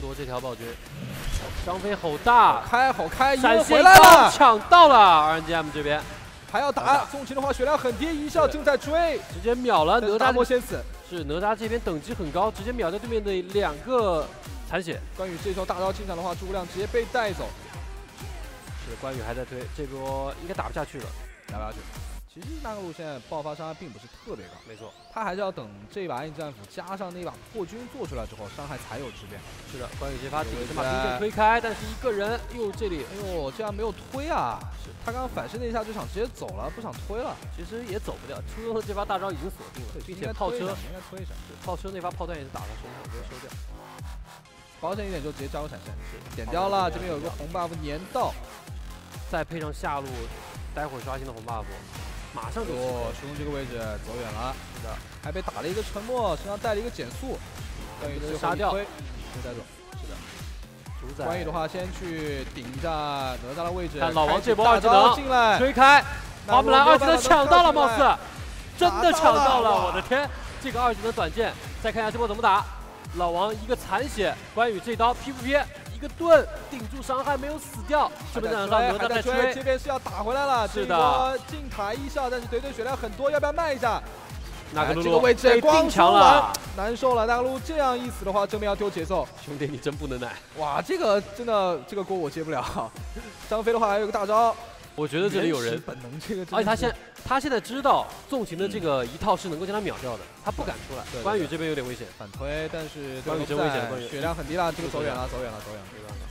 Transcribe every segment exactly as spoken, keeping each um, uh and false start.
波这条暴君，张飞吼大， 开好开， 闪现回来了， 抢到了 R N G M 这边。 还要打，纵情的话血量很低，一笑正在追， 直接秒了哪吒。 大魔先死， 是哪吒这边等级很高，直接秒掉对面的两个残血。 关羽这时候大招进场的话，诸葛亮直接被带走。 是关羽还在推，这波应该打不下去了， 打不下去。其实那个路现在爆发伤害并不是特别高， 没错， 他还是要等这把暗影战斧加上那把破军做出来之后，伤害才有质变。 是的，关羽这发顶着把兵阵推开，但是一个人，哟这里， 哎呦，这样没有推啊！是他刚刚反身那一下就想直接走了，不想推了。 其实也走不了，初中的这发大招已经锁定了，并且炮车应该推一下， 炮车那发炮弹也是打到身上，直接收掉。 保险一点就直接交个闪现，点掉了。这边有一个红 buff 粘到， 再配上下路待会儿刷新的红 buff。 马上就哦，徐东这个位置走远了，是的，还被打了一个沉默，身上带了一个减速，关羽最后杀掉， 被带走，是的。 主宰关羽的话，先去顶一下哪吒的位置， 看老王这波二技能进来， 推开，花木兰二技能抢到了，貌似真的抢到了，我的天，这个二技能短剑，再看一下这波怎么打，老王一个残血，关羽这刀劈不劈？ 一个盾顶住伤害没有死掉，这边场上哪吒在追， 这边是要打回来了。 是的， 进塔一笑，但是怼怼血量很多，要不要卖一下？ 那个露露这个位置光强了， 难受了。那个露这样一死的话，正面要丢节奏。 兄弟，你真不能奶！ 哇，这个真的这个锅我接不了。张飞的话还有个大招， 我觉得这里有人本能这个， 而且他现他现在知道纵情的这个一套是能够将他秒掉的，他不敢出来。关羽这边有点危险， 反推，但是关羽真危险，关羽血量很低了，这个走远了，走远了，走远了。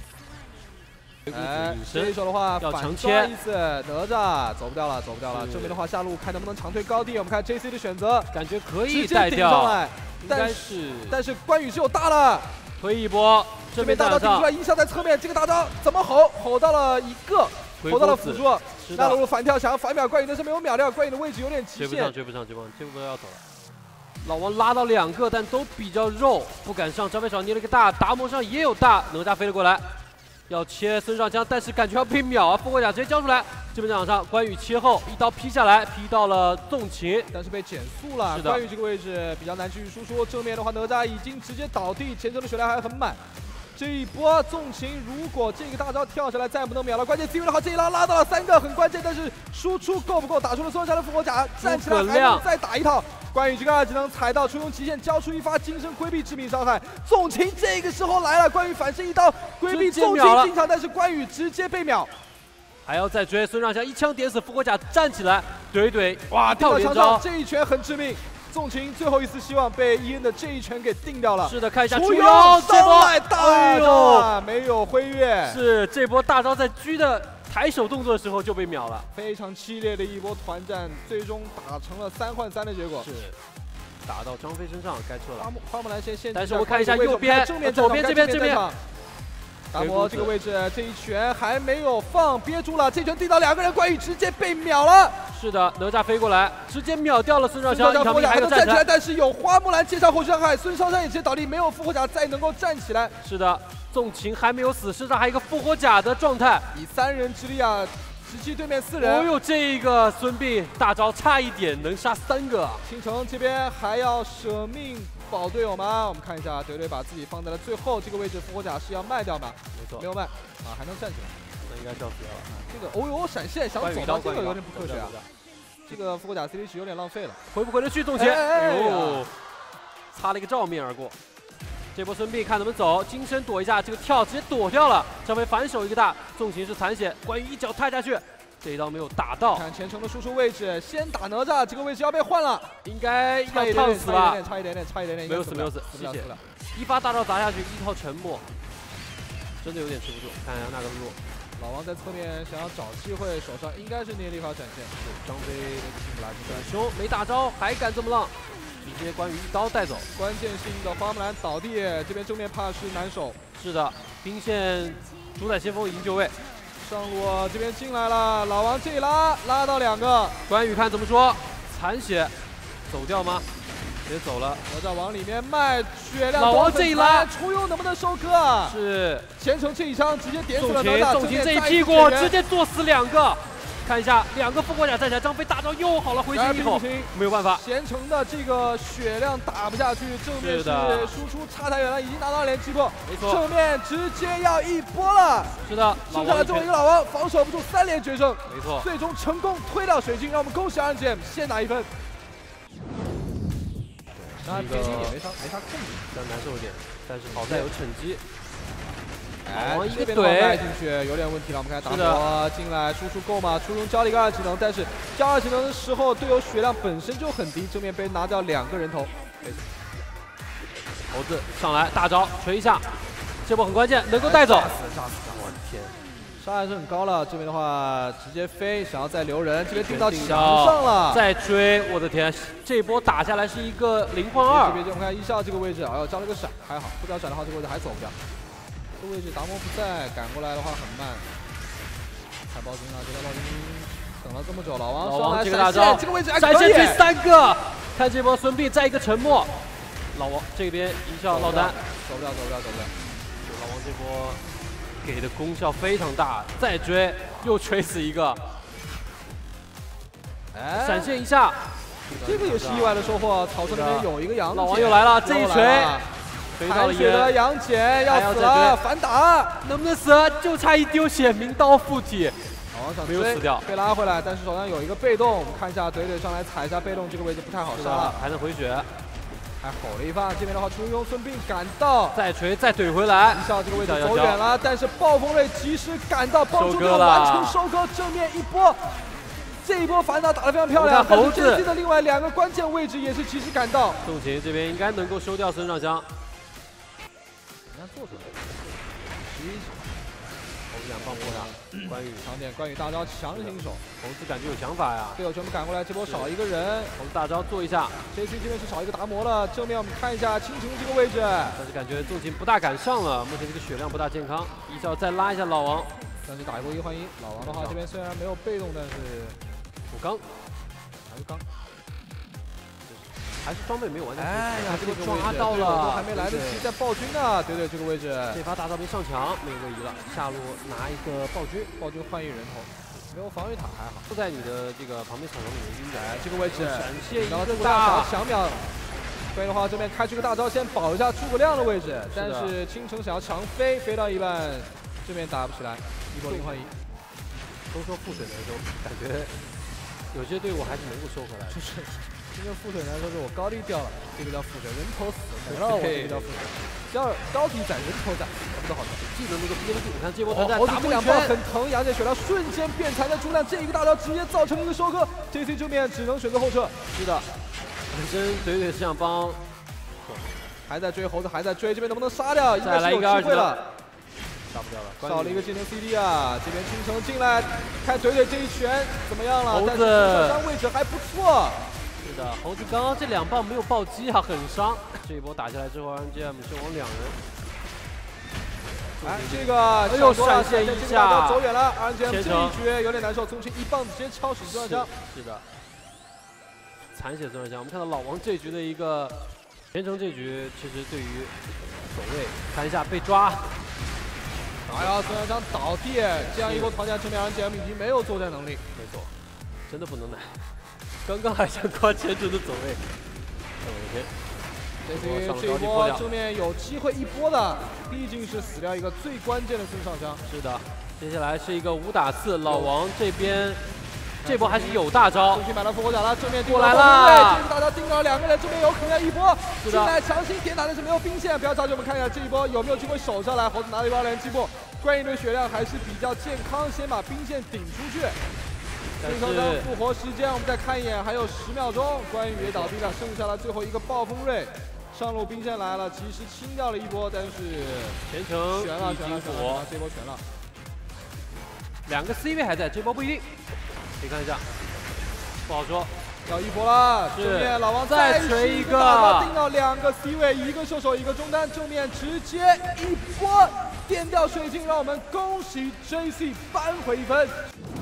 哎， 这一手的话要强切一次，哪吒走不掉了，走不掉了。这边的话下路看能不能长推高地，我们看 J C 的选择， 感觉可以带掉上来， 但是但是关羽是有大了， 推一波， 这边大招顶出来，一笑在侧面，这个大招怎么吼？吼到了一个，吼到了辅助，那露露反跳想要反秒关羽，但是没有秒掉，关羽的位置有点极限， 追不上，追不上，追不上，这波要走了。老王拉到两个，但都比较肉，不敢上。张飞手捏了个大，达摩上也有大，哪吒飞了过来。 要切孙尚香，但是感觉要被秒啊！复活甲直接交出来，这边场上关羽切后一刀劈下来，劈到了纵情， 但是被减速了。是的，关羽这个位置比较难继续输出。正面的话，哪吒已经直接倒地，前程的血量还很满。这一波纵情，如果这个大招跳下来，再不能秒了。关键资源的话，这一拉拉到了三个，很关键，但是输出够不够？打出了孙尚香的复活甲，站起来还能再打一套。 关羽这个二技能踩到初中极限，交出一发金身规避致命伤害。纵情这个时候来了，关羽反身一刀规避纵情进场，但是关羽直接被秒， 还要再追。孙尚香一枪点死复活甲，站起来怼怼， 哇！定到墙上，这一拳很致命。纵情最后一丝希望被伊恩的这一拳给定掉了。 是的，看一下楚勇这波大招没有挥跃， 是这波大招在狙的。 抬手动作的时候就被秒了， 非常激烈的一波团战，最终打成了三换三的结果。 是，打到张飞身上该撤了。 花木花木兰先先， 但是我看一下右边、 正面、 左边这边这边， 达摩这个位置这一拳还没有放，憋住了，这拳定到两个人，关羽直接被秒了。 是的，哪吒飞过来，直接秒掉了孙尚香，一条命还有站起来，但是有花木兰接上后续伤害，孙尚香也直接倒地，没有复活甲再能够站起来。 是的。 纵情还没有死，身上还有一个复活甲的状态， 以三人之力啊，直击对面四人。 哦呦，这个孙膑大招差一点能杀三个。 青城这边还要舍命保队友吗？我们看一下，怼怼把自己放在了最后这个位置，复活甲是要卖掉吗？ 没错， 没有卖啊，还能站起来， 那应该是要死掉了。 这个哦呦，闪现想走吗？这个有点不科学啊。这个复活甲 C D 值有点浪费了， 回不回得去？纵情，哎呦，擦了一个照面而过。 这波孙膑看怎么走，金身躲一下，这个跳直接躲掉了。张飞反手一个大，纵情是残血，关羽一脚踏下去，这一刀没有打到。 看前程的输出位置，先打哪吒，这个位置要被换了， 应该要烫死吧？ 差一点点，差一点点， 没有死，没有死，吸血。一发大招砸下去，一套沉默，真的有点吃不住。看一下那个路， 老王在侧面想要找机会，手上应该是捏了一发闪现。 是张飞进不来，很凶，没大招还敢这么浪。 直接关羽一刀带走， 关键性的花木兰倒地，这边正面怕是难守。 是的，兵线主宰先锋已经就位， 上路这边进来了，老王这一拉拉到两个， 关羽看怎么说？残血，走掉吗？直接走了， 哪吒往里面卖，血量老王这一拉， 楚勇能不能收割？ 是， 前程这一枪直接点死了哪吒， 纵情这一屁股直接做死两个。 看一下两个复活甲站起来，张飞大招又好了，回心一口，没有办法。 贤成的这个血量打不下去，正面是输出差太远了，已经拿到连击破， 没错， 正面直接要一波了。 是的， 剩下的最后一个老王防守不住，三连决胜， 没错， 最终成功推掉水晶，让我们恭喜 R N G M 先拿一分。当然偏心也没啥没啥控制， 比较难受一点，但是好在有趁机。 哎， 一个怼带进去有点问题了。我们看打磨进来，输出够吗？初中交了一个二技能，但是交二技能的时候，队友血量本身就很低，正面被拿掉两个人头。 猴子上来大招锤一下，这波很关键，能够带走。炸死炸死！我的天， 伤害是很高了。这边的话直接飞，想要再留人，这边定到墙上了， 再追！我的天，这一波打下来是一个零换二。 这边我们看一笑这个位置，哎呦交了个闪，还好，不交闪的话这个位置还走不掉。 这个位置达摩不在，赶过来的话很慢。开暴君了，这条暴君等了这么久，老王上来闪现，这个位置还可以。 闪现追三个，看这波孙膑再一个沉默。老王这边一笑落单， 走不了，走不了，走不了。 老王这波给的功效非常大，再追又锤死一个。哎，闪现一下， 这个也是意外的收获。草丛里面有一个杨戬， 老王又来了，这一锤。 残血的杨戬要死了，反打能不能死？就差一丢血，明刀附体， 老王想没有死掉， 被拉回来，但是手上有一个被动，我们看一下怼怼上来踩一下被动，这个位置不太好杀了， 还能回血， 还吼了一发。这边的话，初拥孙膑赶到， 再锤再怼回来， 一笑这个位置走远了，但是暴风锐及时赶到，帮助队友完成收割，正面一波。 这一波反打打得非常漂亮，但是 J C 的另外两个关键位置也是及时赶到。 纵情这边应该能够收掉孙尚香。 人家做出来，十一手， 猴子两棒破他，关羽长点，关羽大招强行手， 猴子感觉有想法呀， 队友全部赶过来，这波少一个人， 猴子大招做一下 ，J C 这边是少一个达摩了，正面我们看一下青城这个位置， 但是感觉纵情不大敢上了，目前这个血量不大健康，一笑再拉一下老王， 但是打一波一换一，老王的话这边虽然没有被动，但是补刚， 还是刚。 还是装备没有完全。 哎呀，这个抓到了， 还没来得及在暴君呢。对对，这个位置， 这发大招没上墙，没有位移了。下路拿一个暴君， 暴君换一人头，没有防御塔还好。 就在你的这个旁边草丛里面晕着。 哎，这个位置闪现一个大小秒。所以的话，这边开出个大招，先保一下诸葛亮的位置。但是青城想要强飞，飞到一半，这边打不起来，一波零换一。 都说覆水难收，感觉有些队伍还是能够收回来。 就是。 这个覆水难收是我高地掉了，这个叫覆水，人头死没了，我这个叫覆水。叫高地斩，人头斩，不得好看。技能那个憋得住，你看这波团战打这两炮很疼，杨戬血量瞬间变残的出量，这一个大招直接造成了一个收割 ，J C 正面只能选择后撤。 是的，本身怼怼是想帮， 还在追猴子，还在追，这边能不能杀掉？应该是有机会了。 杀不掉了， 少了一个技能 C D 啊！这边青城进来，看怼怼这一拳怎么样了？但是受伤位置还不错。 是的，猴子刚刚这两棒没有暴击啊，很伤。这一波打下来之后 ，R N G M 身亡两人。 哎，这个又闪现一下， 走远了。R N G M 这一局有点难受，宗庆一棒子直接敲死孙尚香。 是的，残血孙尚香。我们看到老王这局的一个前程，这局其实对于走位看一下被抓。 哎呀，孙尚香倒地，这样一波团战，证明 R N G M 已经没有作战能力。 没错，真的不能奶。 刚刚还想刮前程的走位， 这局这一波正面有机会一波的，毕竟是死掉一个最关键的孙尚香。 是的，接下来是一个五打四，老王这边这波还是有大招。 重新买了复活甲了，正面过来了， 这个大招盯到两个人，这边有可能要一波进来强行点打，但是没有兵线，不要着急，我们看一下这一波有没有机会守下来。猴子拿了一包连击破，关羽的血量还是比较健康，先把兵线顶出去。 孙尚香复活时间，我们再看一眼，还有十秒钟，关羽也倒地了，剩下了最后一个暴风锐，上路兵线来了，及时清掉了一波，但是前程悬了，悬了，悬了，这波悬了。 两个 C 位还在，这波不一定，可以看一下，不好说。 要一波了，正面老王再锤一个，定到两个 C 位，一个射手，一个中单，正面直接一波电掉水晶，让我们恭喜 J C 扳回一分。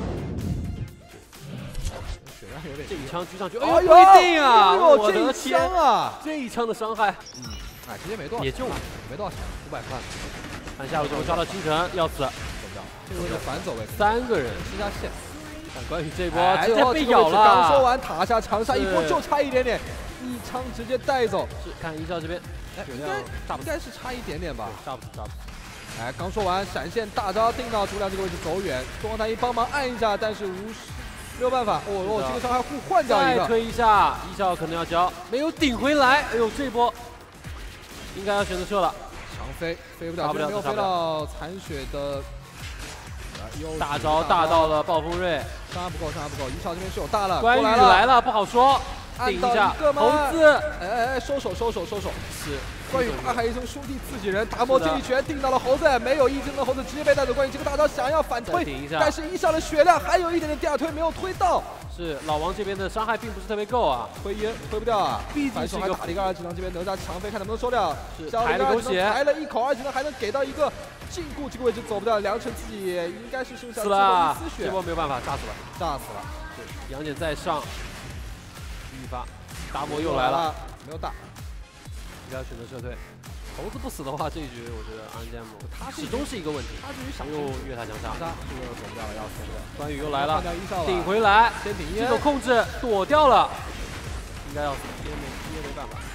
这一枪狙上去，哎呦，不一定啊！我的天啊！ 这一枪的伤害， 嗯，哎，其实没多少， 也就没多少钱，五百块。 看下路怎么抓到青城，要死，走不掉。这个位置反走位， 三个人施加线， 但关羽这波哎直接被咬了。 刚说完塔下长杀，一波就差一点点，一枪直接带走。 是看一笑这边， 哎，应该应该是差一点点吧？ 差不多，差不多。 哎，刚说完闪现大招定到朱亮这个位置走远，东方太一帮忙按一下，但是无没有办法。哦哦，这个伤害互换掉一个。 再推一下，一笑可能要交，没有顶回来。哎呦，这一波应该要选择撤了。 强飞飞不掉，没有飞到残血的。 大招大到了暴风锐， 伤害不够，伤害不够。一笑这边是有大了， 关羽来了，不好说。顶一下，猴子， 哎哎哎，收手收手收手。 是。 关羽大喊一声兄弟自己人，达摩这一拳定到了猴子，没有一技能的猴子直接被带走。关羽这个大招想要反推，但是一笑的血量还有一点点第二推没有推到。 是老王这边的伤害并不是特别够啊， 推烟推不掉啊，毕竟是还打了一个二技能，这边哪吒强飞看能不能收掉。 是抬了口血， 抬了一口二技能还能给到一个禁锢，这个位置走不掉。梁晨自己应该是剩下最后一丝血， 这波没有办法，炸死了， 炸死了。 对，杨戬再上，一发，达摩又来了， 没有大， 应该选择撤退。猴子不死的话，这一局我觉得 R N G M 他始终是一个问题。 他至于想又越塔强杀， 这个走不掉了，要死了。 关羽又来了， 了顶回来， 先顶这个控制躲掉了，应该要死，今天没今天没办法。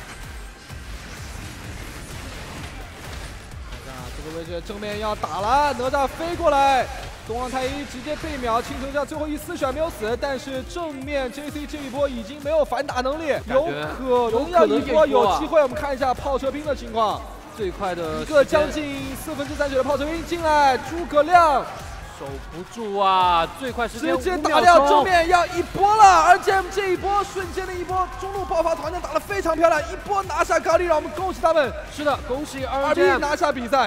哪吒这个位置正面要打了，哪吒飞过来，东方太一直接被秒，青城下最后一丝血没有死，但是正面 J C 这一波已经没有反打能力，有可能要一波有机会。我们看一下炮车兵的情况。 最快的一个将近四分之三血的炮车兵进来，诸葛亮守不住啊！最快时间直接打掉正面要一波了，而 G M 这一波瞬间的一波中路爆发，团战打得非常漂亮，一波拿下高丽，让我们恭喜他们。 是的，恭喜 R P 拿下比赛。